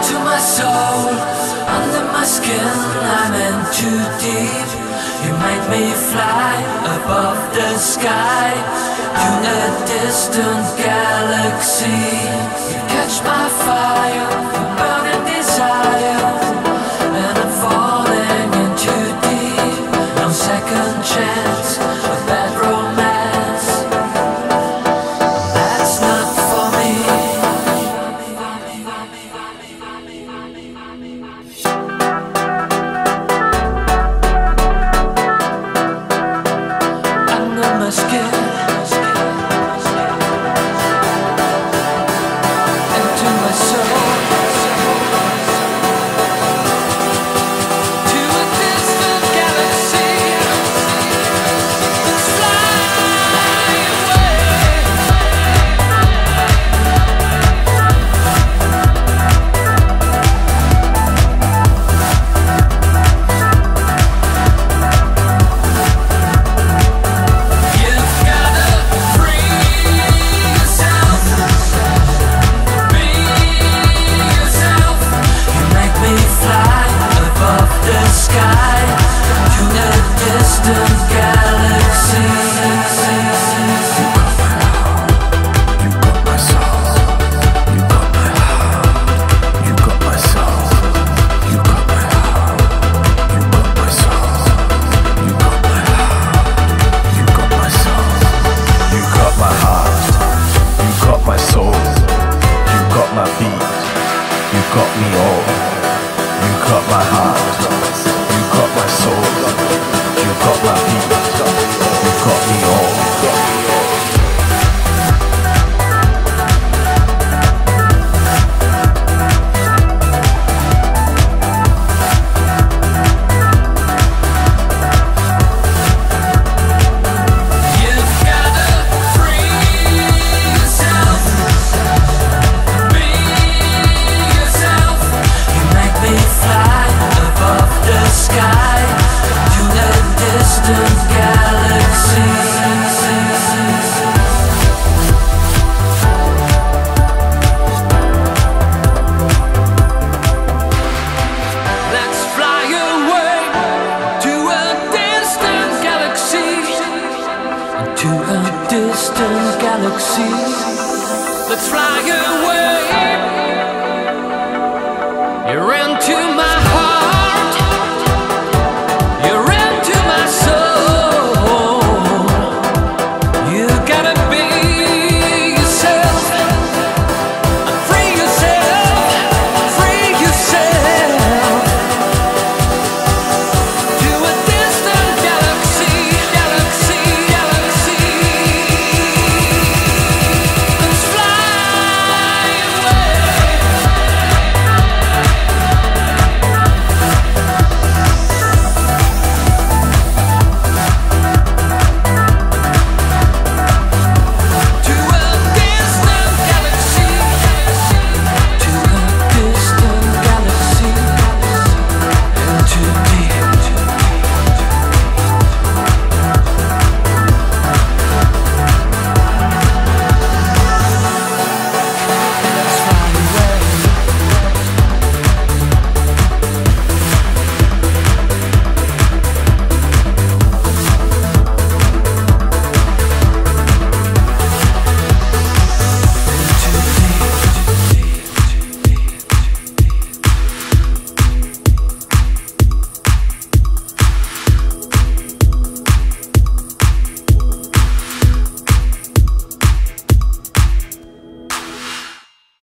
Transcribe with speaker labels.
Speaker 1: into my soul, under my skin, I'm in too deep. You make me fly above the sky to a distant galaxy. You catch my fire, the burning desire, and I'm falling in too deep. No second chance, a bad romance, that's not for me. Under my skin, into my soul, to a distant galaxy. Let's fly away. You've gotta free yourself, be yourself. You make me fly above the sky to a distant galaxy.
Speaker 2: You got my soul, you got my heart, you got my soul, you got my heart, you got my soul, you got my heart, you got my soul, you got my heart, you got my soul, you got my beat, you got me all, you got my heart, you got my soul, you got my beat, you got me all.
Speaker 1: You've gotta free yourself, be yourself. You make me fly above the sky to a distant galaxy. Let's fly away to a distant galaxy, to a distant galaxy. Let's fly away. You're into